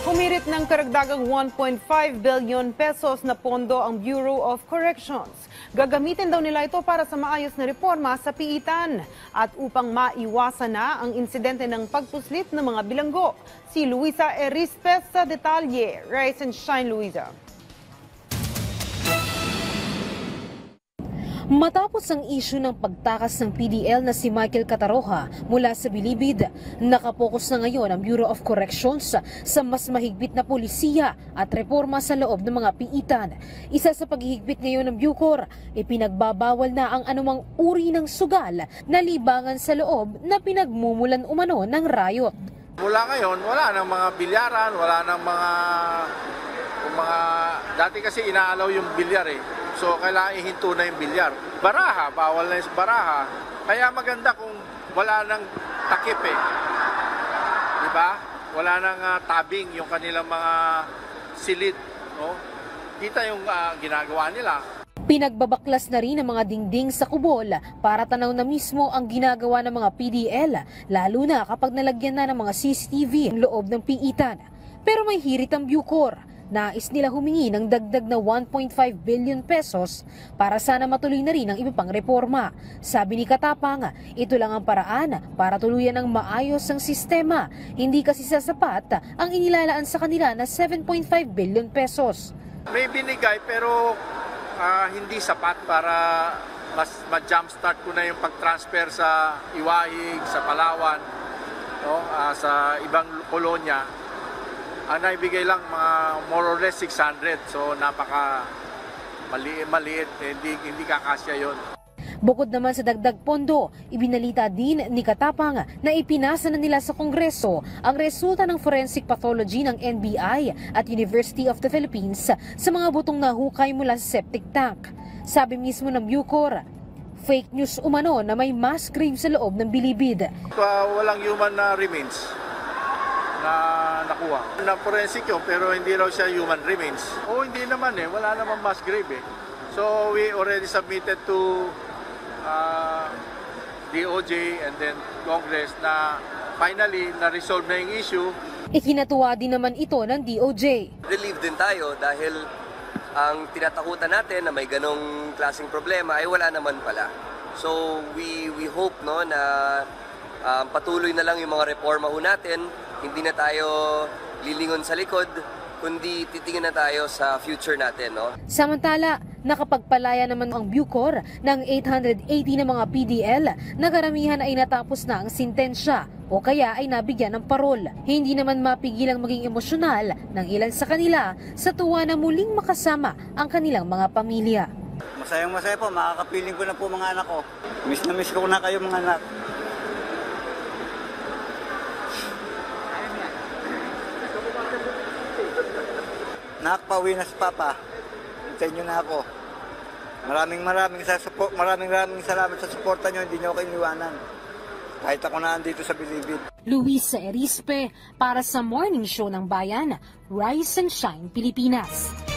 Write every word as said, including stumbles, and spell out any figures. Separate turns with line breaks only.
Umirit ng karagdagang one point five billion pesos na pondo ang Bureau of Corrections. Gagamitin daw nila ito para sa maayos na reforma sa piitan at upang maiwasan na ang insidente ng pagpuslit ng mga bilanggo. Si Luisa Erispe sa detalye. Rise and shine, Luisa.
Matapos ang isyu ng pagtakas ng P D L na si Michael Cataroha mula sa Bilibid, nakapokus na ngayon ang Bureau of Corrections sa mas mahigpit na polisiya at reforma sa loob ng mga piitan. Isa sa paghihigpit ngayon ng Bucor, ipinagbabawal na ang anumang uri ng sugal na libangan sa loob na pinagmumulan umano ng riot.
Mula ngayon, wala nang mga bilyaran, wala nang mga, mga dati kasi inaalaw yung bilyar eh. So, kailangan ihinto na yung bilyar. Baraha, bawal na yung baraha. Kaya maganda kung wala nang takip eh. Diba? Wala nang uh, tabing yung kanilang mga silid. No? Kita yung uh, ginagawa nila.
Pinagbabaklas na rin ang mga dingding sa kubol para tanaw na mismo ang ginagawa ng mga P D L, lalo na kapag nalagyan na ng mga C C T V ang loob ng piitan. Pero may hirit ang Bucor. Nais nila humingi ng dagdag na one point five billion pesos para sana matuloy na rin ang iba pang reforma. Sabi ni Katapang, ito lang ang paraan para tuluyan ng maayos ang sistema. Hindi kasi sasapat ang inilalaan sa kanila na seven point five billion pesos.
May binigay pero uh, hindi sapat para mas ma-jumpstart ko na yung pag-transfer sa Iwahig, sa Palawan, no? uh, sa ibang kolonya. Ang naibigay lang mga more or less six hundred. So napaka maliit, maliit. Hindi, hindi kakasya yon.
Bukod naman sa dagdag pondo, ibinalita din ni Katapang na ipinasa na nila sa Kongreso ang resulta ng forensic pathology ng N B I at University of the Philippines sa mga butong nahukay mula sa septic tank. Sabi mismo ng Bucor, fake news umano na may mass grave sa loob ng Bilibid.
Uh, walang human na remains na nakuha. Na forensic yun, pero hindi raw siya human remains. O hindi naman eh, wala naman mass grave eh. So we already submitted to uh, D O J and then Congress na finally na-resolve na yung issue.
Ikinatuwa din naman ito ng D O J.
Relieved din tayo dahil ang tinatakutan natin na may ganong klaseng problema ay wala naman pala. So we we hope no na um, patuloy na lang yung mga reforma ho natin. Hindi na tayo lilingon sa likod, kundi titingin na tayo sa future natin. No?
Samantala, nakapagpalaya naman ang Bucor ng eight hundred eighty na mga P D L na karamihan ay natapos na ang sintensya o kaya ay nabigyan ng parol. Hindi naman mapigilang maging emosyonal ng ilan sa kanila sa tuwa na muling makasama ang kanilang mga pamilya.
Masayang masaya po, makakapiling ko na po mga anak ko. Miss na miss ko na kayo mga anak. Nakapauwi na si Papa. Hintayin niyo na ako. Maraming maraming sa support, maraming maraming salamat sa suporta niyo. Hindi niyo ako iniwanan. Kahit ako na andito sa Bilibid.
Luisa Erispe para sa Morning Show ng Bayan, Rise and Shine Pilipinas.